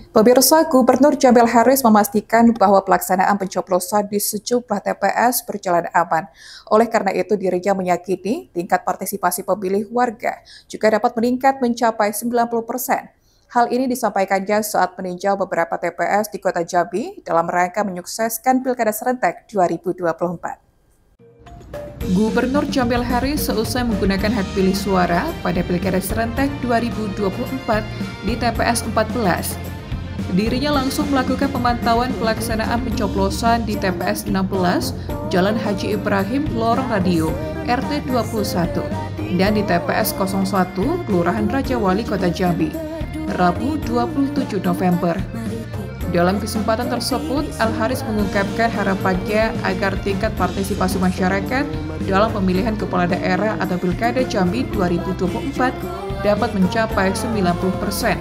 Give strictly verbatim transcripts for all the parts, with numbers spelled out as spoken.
Pemirsa, Gubernur Jamil Harris memastikan bahwa pelaksanaan pencoblosan di sejumlah T P S berjalan aman. Oleh karena itu, dirinya meyakini tingkat partisipasi pemilih warga juga dapat meningkat mencapai sembilan puluh persen. Hal ini disampaikannya saat meninjau beberapa T P S di Kota Jambi dalam rangka menyukseskan Pilkada Serentak dua ribu dua puluh empat. Gubernur Jamil Harris seusai menggunakan hak pilih suara pada Pilkada Serentak dua ribu dua puluh empat di T P S empat belas. Dirinya langsung melakukan pemantauan pelaksanaan pencoblosan di T P S enam belas, Jalan Haji Ibrahim, Lorong Radio, R T dua puluh satu, dan di T P S nol satu, Kelurahan Rajawali, Kota Jambi, Rabu dua puluh tujuh November. Dalam kesempatan tersebut, Al-Harris mengungkapkan harapannya agar tingkat partisipasi masyarakat dalam pemilihan kepala daerah atau Pilkada Jambi dua ribu dua puluh empat dapat mencapai sembilan puluh persen.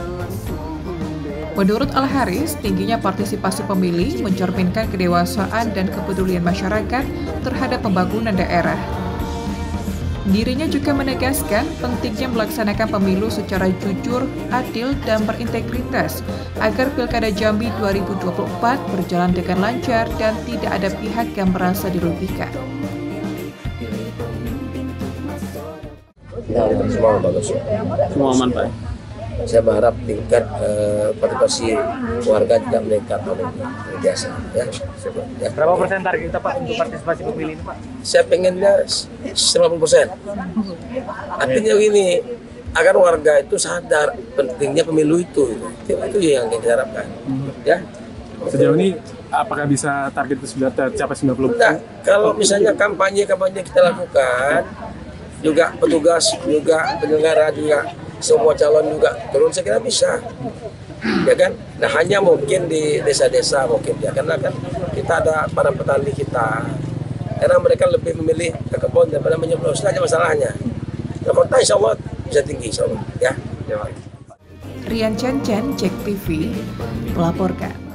Menurut Al-Harris, tingginya partisipasi pemilih mencerminkan kedewasaan dan kepedulian masyarakat terhadap pembangunan daerah. Dirinya juga menegaskan pentingnya melaksanakan pemilu secara jujur, adil, dan berintegritas agar Pilkada Jambi dua ribu dua puluh empat berjalan dengan lancar dan tidak ada pihak yang merasa dirugikan. Semua bagus. Semua aman, Pak. Saya berharap tingkat uh, partisipasi warga tidak meningkat biasa. Ya. Ya. Berapa persen target kita, Pak, untuk partisipasi pemilih ini, Pak? Saya pengennya sembilan puluh persen. Artinya begini, agar warga itu sadar pentingnya pemilu itu. Itu, itu yang kita harapkan. Hmm. Ya. Sejauh ini apakah bisa target itu sudah tercapai sembilan puluh persen? Nah, kalau misalnya kampanye-kampanye kita lakukan, juga petugas, juga penyelenggara, juga semua calon juga turun, saya kira bisa, ya kan? Nah, hanya mungkin di desa-desa mungkin ya, karena kan kita ada para petani kita, karena mereka lebih memilih ke kebun daripada menyoblos, aja masalahnya. Nah, kota insya Allah bisa tinggi, insya Allah, ya. Rian Chen Chen, Cek T V, melaporkan.